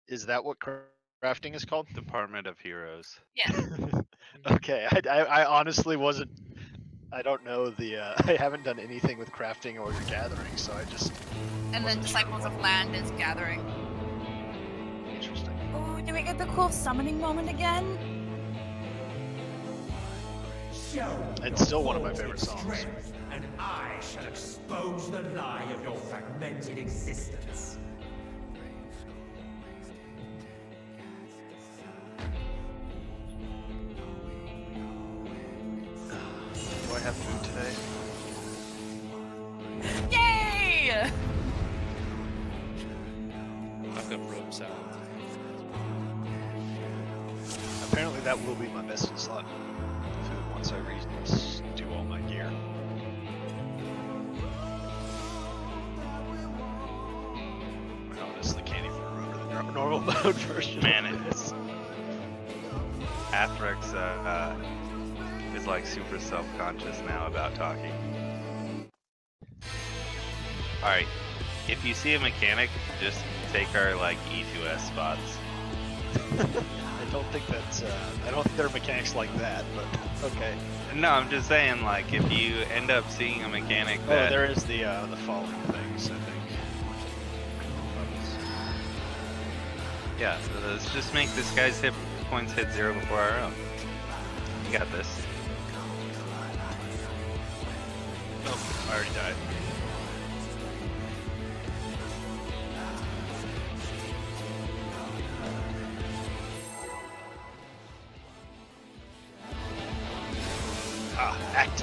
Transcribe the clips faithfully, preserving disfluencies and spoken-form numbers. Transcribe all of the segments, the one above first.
is that what crafting is called? Department of Heroes. Yeah. Okay, I, I, I honestly wasn't. I don't know the. Uh, I haven't done anything with crafting or gathering, so I just. And then Disciples of Land is gathering. Interesting. Oh, do we get the cool summoning moment again? It's still one of my favorite songs. And I shall expose the lie of your fragmented existence. Do I have food today? Yay! I've got rope salad. Apparently, that will be my best slot food once I redo all my gear. I honestly can't even remember the nor- normal mode version. Man, it is. Athrex uh, uh, is like super self-conscious now about talking. Alright, if you see a mechanic, just take our like E two S spots. I don't think that's. Uh, I don't think there are mechanics like that, but okay. No, I'm just saying, like, if you end up seeing a mechanic that... Oh, there is the uh, the falling things, I think. Yeah, so let's just make this guy's hit points hit zero before our own. You got this. Oh, I already died. Ah, acted.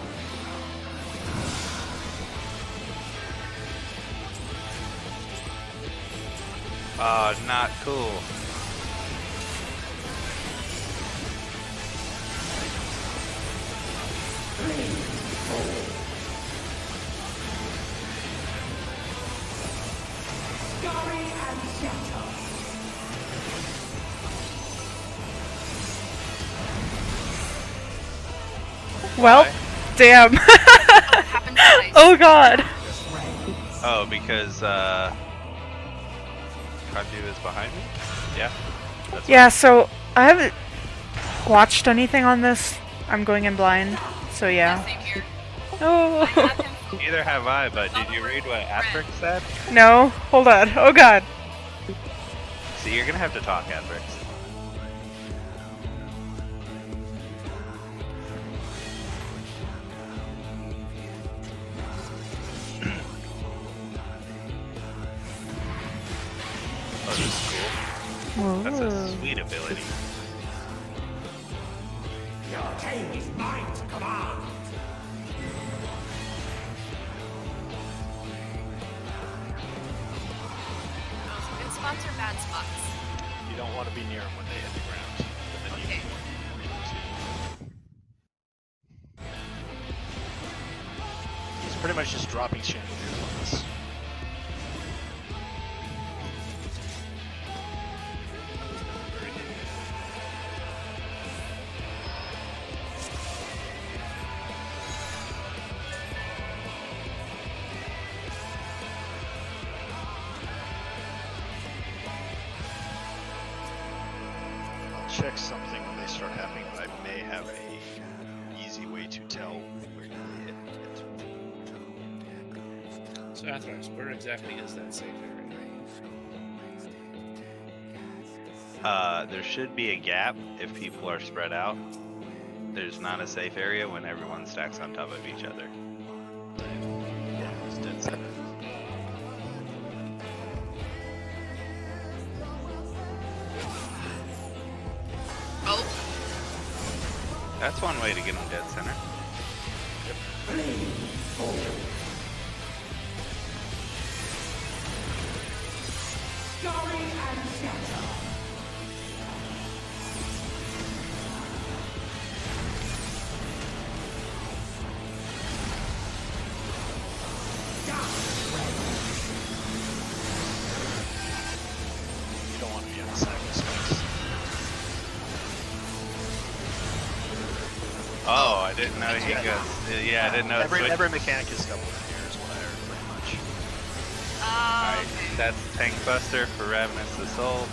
Oh, not cool. Well, Why? damn. Happened twice. Oh god. Oh, because, uh... Kanju is behind me? Yeah? That's Yeah, so I haven't watched anything on this. I'm going in blind, so yeah. Same here. I Oh. have him fine. Neither have I, but did you read what Athrex said? No, hold on. Oh god. See, you're gonna have to talk, Athrex. Oh, this is cool. That's a sweet ability. Your king is mine to command. Oh, good spots or bad spots? You don't want to be near them when they hit the ground. But then Okay. you, he's pretty much just dropping chandeliers on us. I'll check something when they start happening, but I may have a easy way to tell where you hit it. So Athrex, where exactly is that safe area? Uh, there should be a gap if people are spread out. There's not a safe area when everyone stacks on top of each other. Yeah, it's dead center. Oh, That's one way to get them dead center. Scurry and scatter. You don't want to be on the side of the space. Oh, I didn't know he goes. Yeah, I didn't know. Every it's every mechanic is double in here, is what I heard pretty much. uh, Oh, Alright, okay. that's Tank Buster for Ravenous Assault.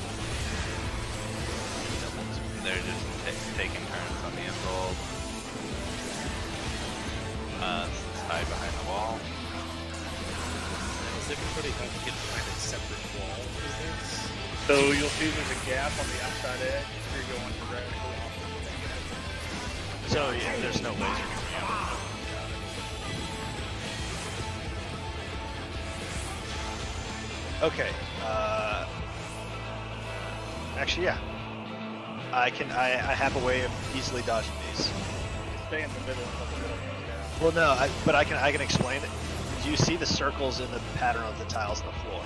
They're just ta taking turns on the assault. Uh, it's hide behind the wall. Is everybody have to get behind a separate wall for this? So you'll see there's a gap on the outside edge. You're going directly off of the So yeah, there's no laser coming out. Okay. Uh, actually, yeah. I can. I, I have a way of easily dodging these. Stay in the middle of the middle. Yeah. Well, no, I, but I can. I can explain it. Do you see the circles in the pattern of the tiles on the floor?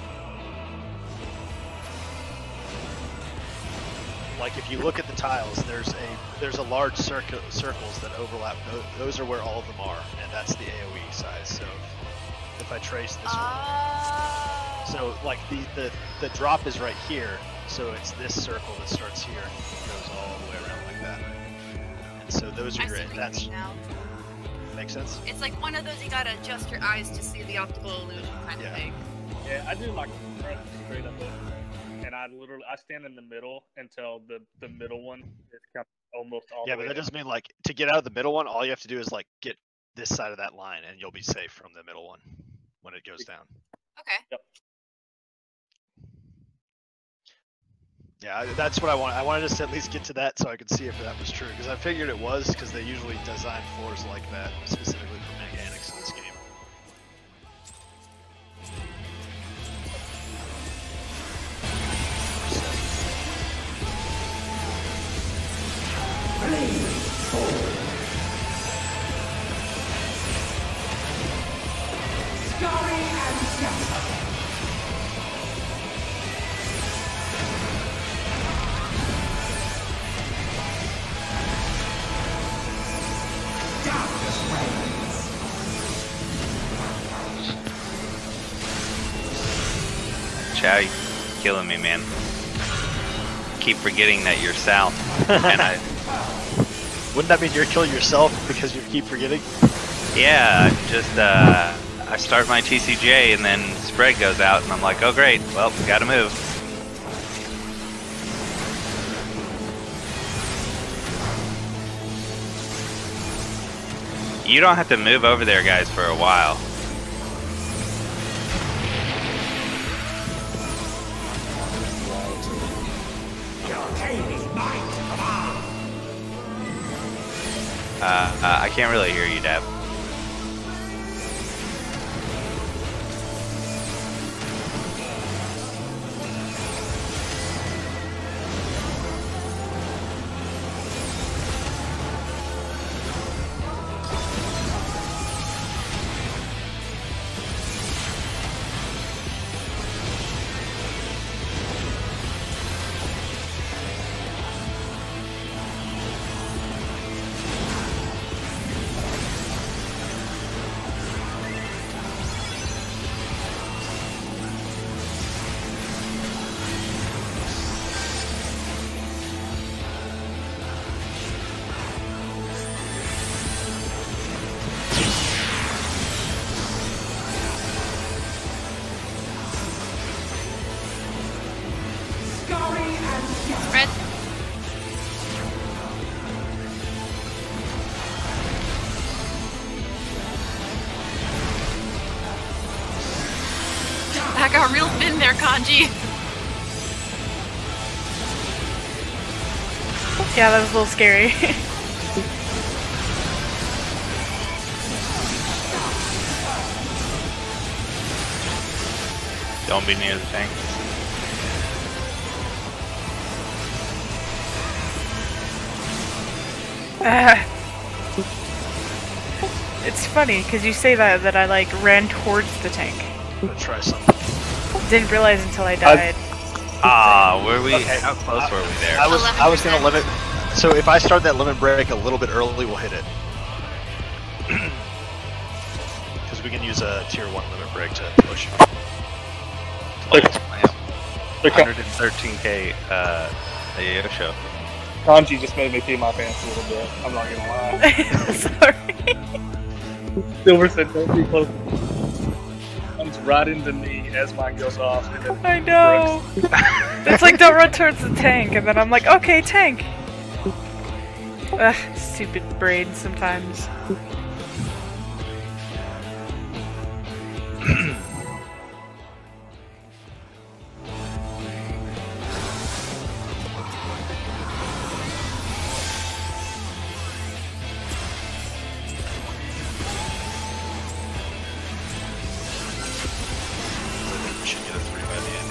Like if you look at the tiles, there's a there's a large circle circles that overlap. Those, those are where all of them are, and that's the AoE size. So if I trace this Oh. one, so like the, the the drop is right here. So it's this circle that starts here and goes all the way around like that. And so those are I your see what you that's mean now. makes sense. It's like one of those you gotta adjust your eyes to see the optical illusion kind Yeah. of thing. Yeah, I do like run straight up over, and I literally I stand in the middle until the the middle one is kind of almost all Yeah, the but way that down. doesn't mean like to get out of the middle one. All you have to do is like get this side of that line, and you'll be safe from the middle one when it goes down. Okay. Yeah, I- that's what I want. I wanted us to at least get to that so I could see if that was true, because I figured it was, because they usually design floors like that specifically for mechanics in this game. Scurry and scatter. Darkness reigns. Chow, you killing me, man. Keep forgetting that you're south, and I. Wouldn't that mean you're killing yourself because you keep forgetting? Yeah, I'm just uh, I start my T C J and then spread goes out, and I'm like, oh great, well, gotta move. You don't have to move over there, guys, for a while. Uh, uh, I can't really hear you, Dab. Spread. That got real thin there, Kanji. Yeah, that was a little scary. Don't be near the tank. Uh, it's funny because you say that that I like ran towards the tank. I'm gonna try something. Didn't realize until I died. Ah, were we? Okay. How close were we there? I was I was gonna limit. So if I start that limit break a little bit early, we'll hit it. Because we can use a tier one limit break to push. Look, look, one hundred thirteen K uh, Ayosho. Kanji just made me pee my pants a little bit. I'm not gonna lie. Sorry. Silver said, "Don't be close." I'm just right into me as mine goes off. And then I know. It's like don't run towards the tank, and then I'm like, okay, tank. Ugh, stupid brain sometimes. We should get a three by the end.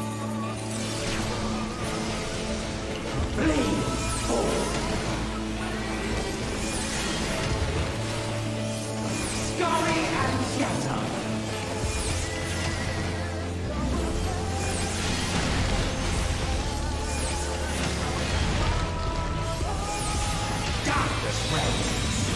Scurry and scatter. Darkness reigns.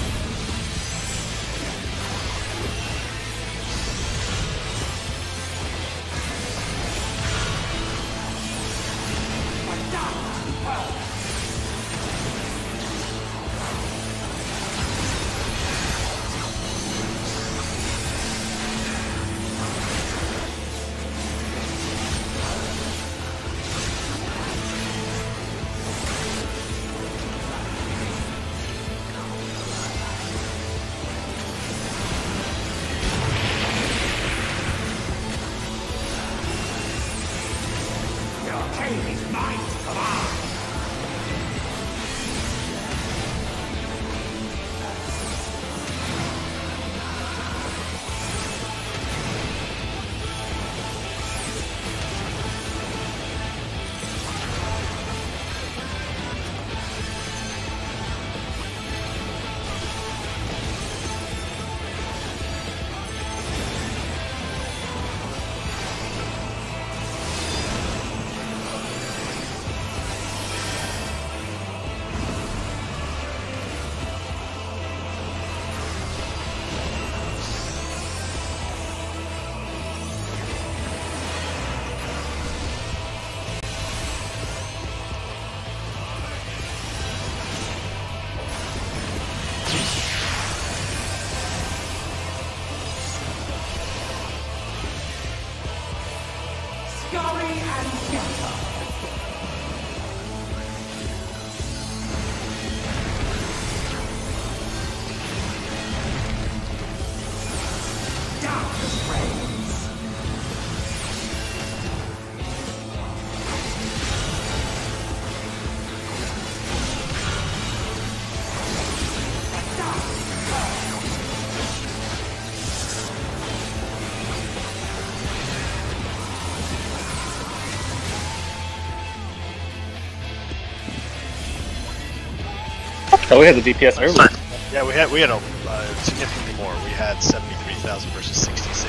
Oh, we had the D P S early. Yeah, we had we had a uh, significantly more. We had seventy-three thousand versus sixty-six.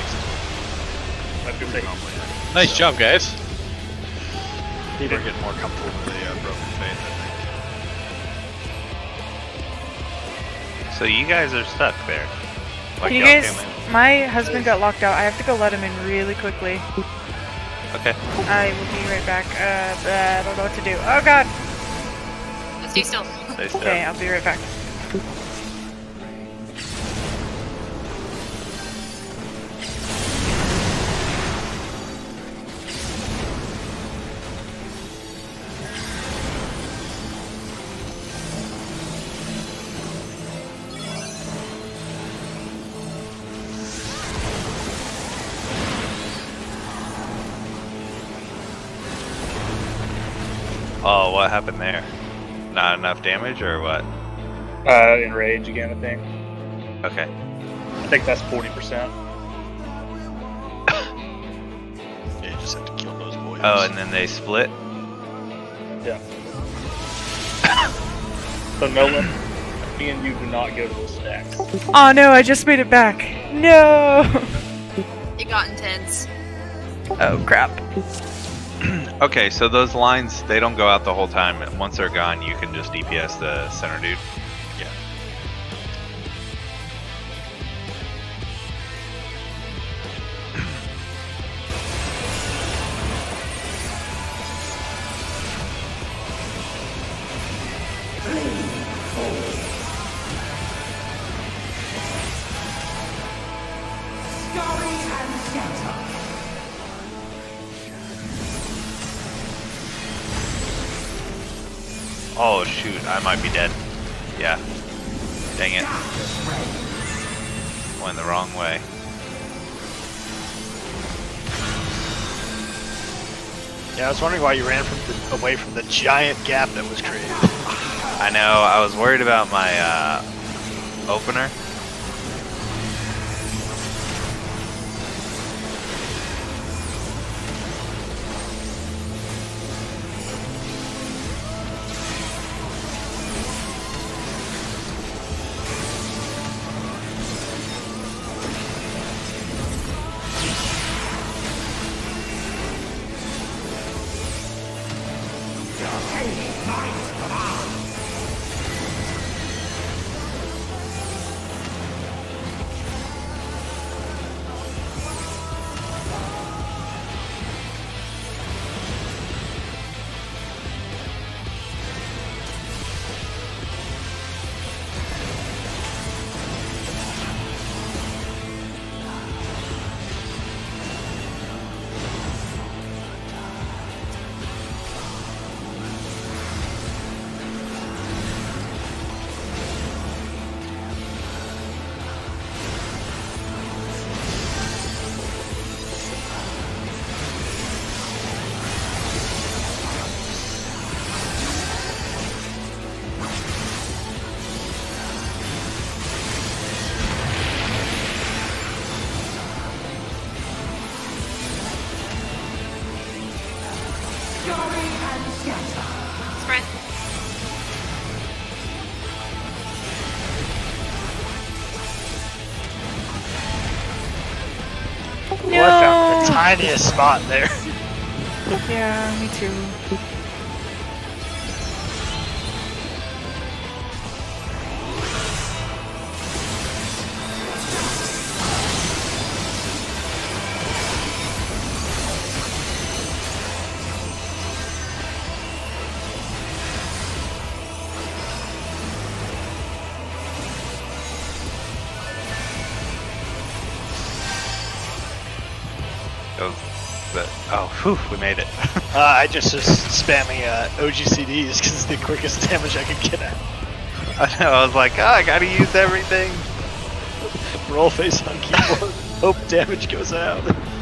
Nice job, guys. We're getting more comfortable with the uh, broken faith, I think. So you guys are stuck there. Like You y'all guys, came in. my husband got locked out. I have to go let him in really quickly. Okay. I will be right back. Uh, I don't know what to do. Oh god! Stay still. Stay still. Okay, I'll be right back. Oh, what happened there? Not enough damage or what? Uh, enrage again, I think. Okay. I think that's forty percent. Yeah, you just have to kill those boys. Oh, and then they split? Yeah. So Nolan, me and you do not go to the stacks. Oh no, I just made it back. No! It got intense. Oh crap. Okay, so those lines, they don't go out the whole time. Once they're gone, you can just D P S the center dude. Yeah. Scurry and scatter. Oh shoot, I might be dead. Yeah. Dang it. Went the wrong way. Yeah, I was wondering why you ran from the, away from the giant gap that was created. I know, I was worried about my uh, opener. Sprint. Well, I found the tiniest spot there. Yeah, me too. That was the, oh, whew, we made it. Uh, I just was spamming uh, O G C Ds because it's the quickest damage I could get at. I know, I was like, oh, I gotta use everything. Roll face on keyboard. Hope damage goes out.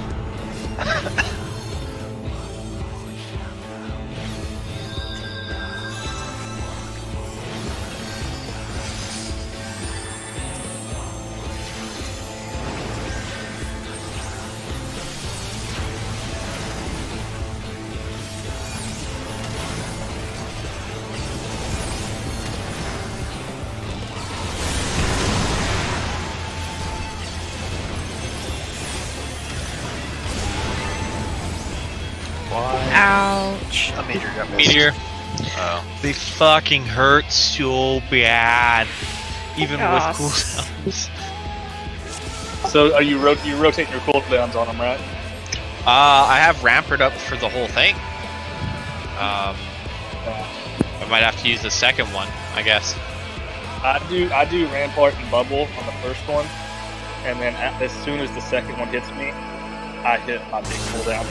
Ouch. A meteor got missed. Meteor. Oh. They fucking hurt so bad. Even Yes. with cooldowns. So are you ro you rotating your cooldowns on them, right? Uh, I have Rampart up for the whole thing. Um, I might have to use the second one, I guess. I do I do Rampart and Bubble on the first one, and then at, as soon as the second one hits me, I hit my big cooldown.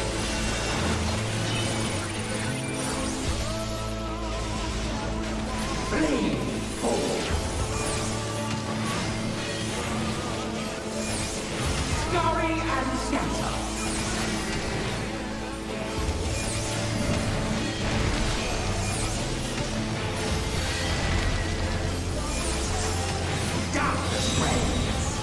Scurry and scatter. Darkness reigns.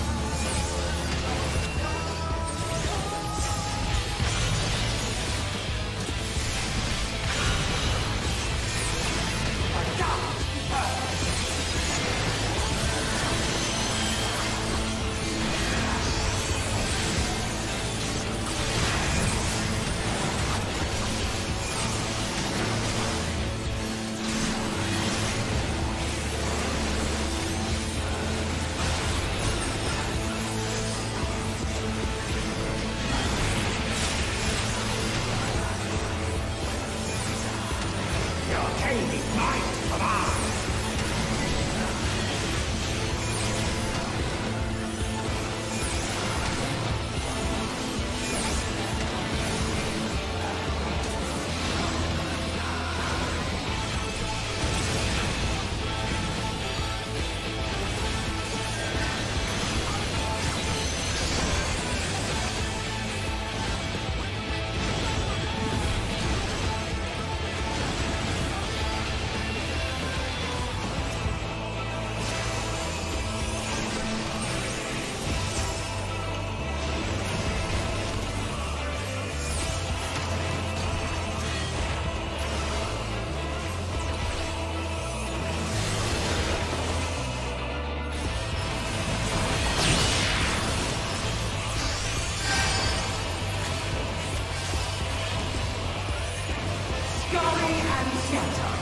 Scurry and shatter.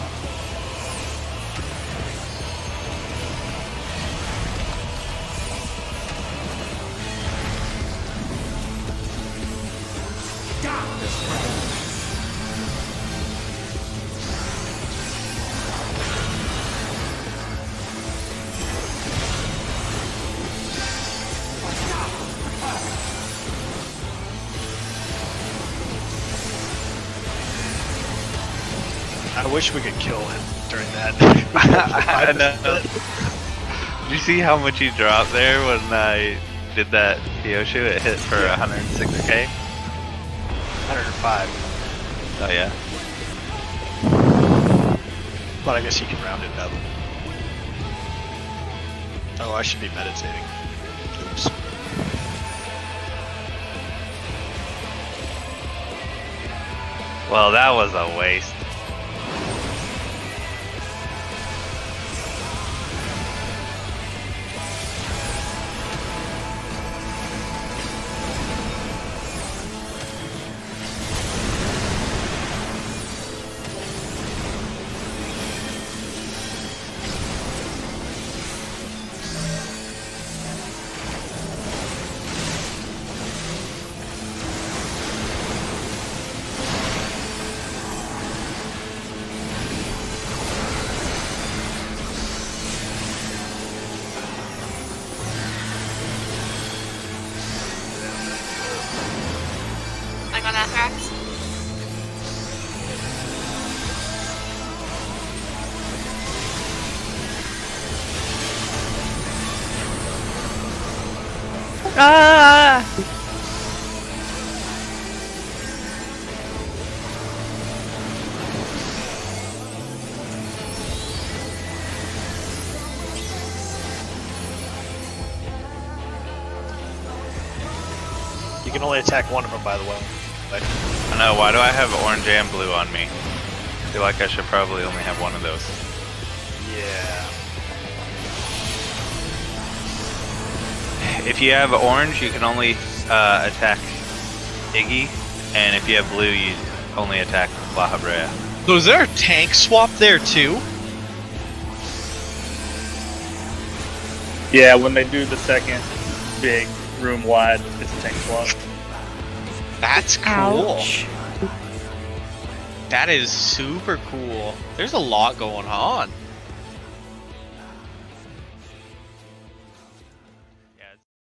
Darkness reigns. I wish we could kill him during that. I know. Did you see how much he dropped there when I did that Kyoshu? It hit for one hundred six K. one hundred five. Oh yeah. But I guess you can round it up. Oh, I should be meditating. Oops. Well, that was a waste. I got that fact. Ah! You can only attack one of them, by the way. But I know, why do I have orange and blue on me? I feel like I should probably only have one of those. yeah. If you have orange, you can only uh, attack Iggy, and if you have blue, you only attack La Habrea. So is there a tank swap there too? Yeah, when they do the second big room wide, it's a tank swap. That's cool. Ouch. That is super cool. There's a lot going on.